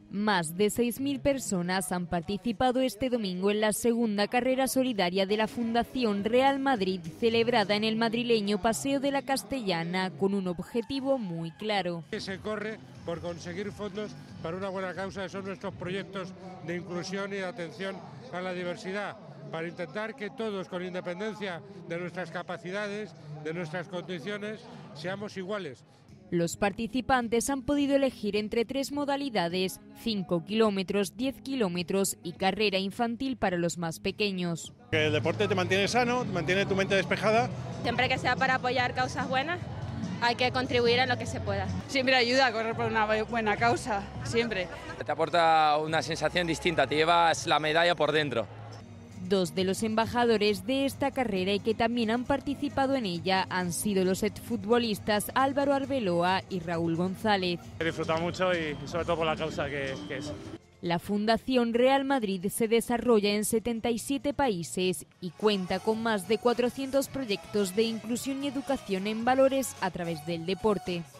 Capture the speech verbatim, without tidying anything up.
Más de seis mil personas han participado este domingo en la segunda carrera solidaria de la Fundación Real Madrid, celebrada en el madrileño Paseo de la Castellana, con un objetivo muy claro. Se corre por conseguir fondos para una buena causa, que son nuestros proyectos de inclusión y de atención a la diversidad, para intentar que todos, con independencia de nuestras capacidades, de nuestras condiciones, seamos iguales. Los participantes han podido elegir entre tres modalidades: cinco kilómetros, diez kilómetros y carrera infantil para los más pequeños. El deporte te mantiene sano, mantiene tu mente despejada. Siempre que sea para apoyar causas buenas, hay que contribuir en lo que se pueda. Siempre ayuda a correr por una buena causa, siempre. Te aporta una sensación distinta, te llevas la medalla por dentro. Dos de los embajadores de esta carrera y que también han participado en ella han sido los exfutbolistas Álvaro Arbeloa y Raúl González. He disfrutado mucho y sobre todo por la causa que, que es. La Fundación Real Madrid se desarrolla en setenta y siete países y cuenta con más de cuatrocientos proyectos de inclusión y educación en valores a través del deporte.